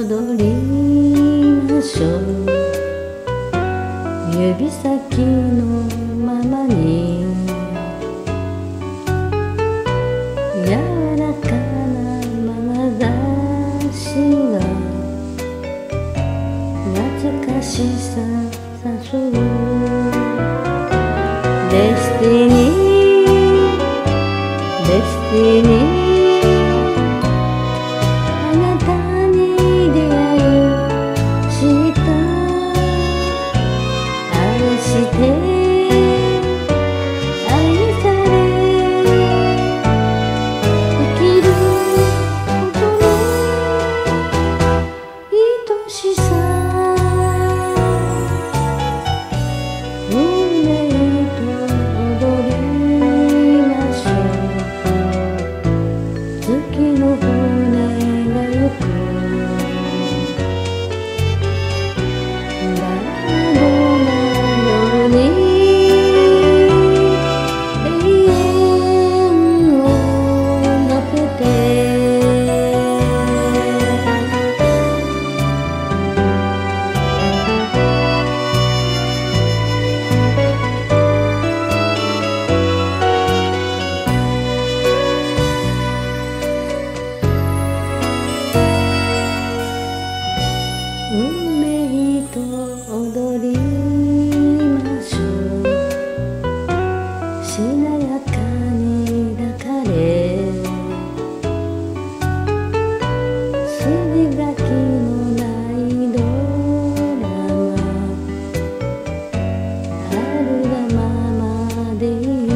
踊りましょう。指先のままに柔らかな眼差しが懐かしさ誘う。デスティニー、デスティニー、あなたに出会いした愛して愛され生きることの愛しさ。運命と踊りましょう。月の船が行くバラードな夜に永遠を乗せて運命と踊りましょう。しなやかに抱かれ筋書きのないドラマあるがままでいい。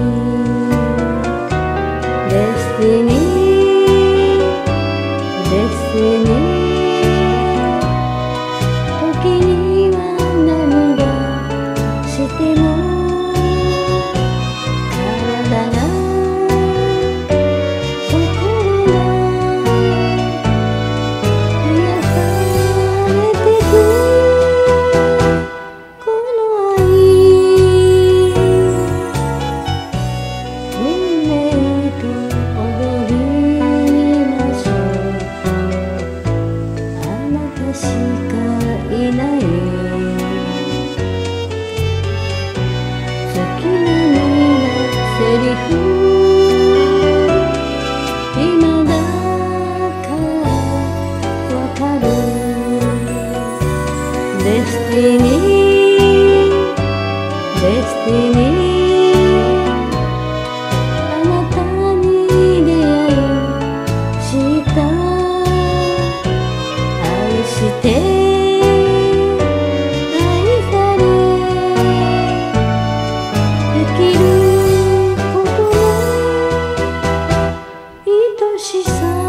デスティニー、デスティニー、時には涙しても体が心が癒されてくこの愛。運命と踊りましょう。あなたしかいない月並みなセリフ今だからわかる。デスティニー、デスティニー、あなたに出会いした愛して生きることの愛しさ。